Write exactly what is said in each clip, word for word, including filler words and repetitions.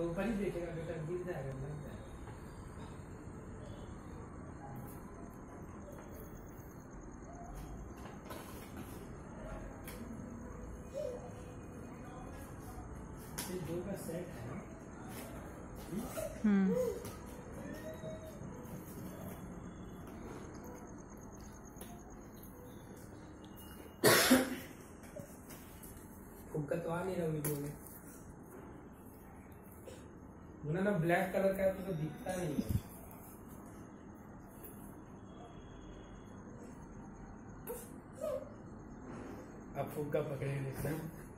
ऊपर ही देखेगा बेटा, गिर जाएगा लग जाएगा। ये दो का सेट है ना। हम्म फुग्गा तो आ नहीं रहा वीडियो में। मुन्ना ना ब्लैक कलर का है तो, तो दिखता नहीं है। अब फुग्गा पकड़े देखना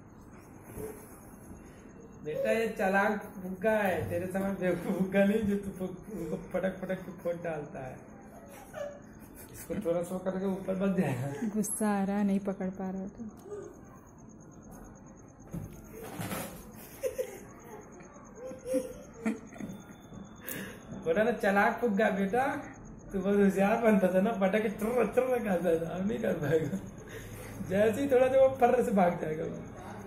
बेटा, ये चालाक फुग्गा है, तेरे समय बेवकूफ फुग्गा नहीं जो तू उनको पटक पटक के फोड़ डालता है। इसको थोड़ा सो करके ऊपर बच जाएगा। गुस्सा आ रहा, नहीं पकड़ पा रहा तो बोला ना चालाक फुग्गा बेटा, तू बहुत होशियार बनता था ना, पटक के चुर चुर करता था, अब नहीं कर पाएगा। जैसे ही थोड़ा सा वो फर्र से भाग जाएगा वो।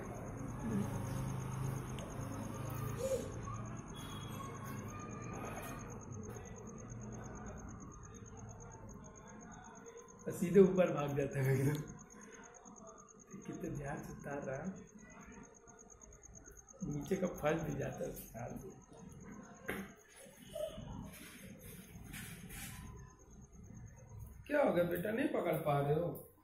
सीधे ऊपर भाग जाता है एकदम। कितने ध्यान से उतार रहा है, नीचे का फल भी जाता है उसके हाथ से। क्या हो गया बेटा, नहीं पकड़ पा रहे हो?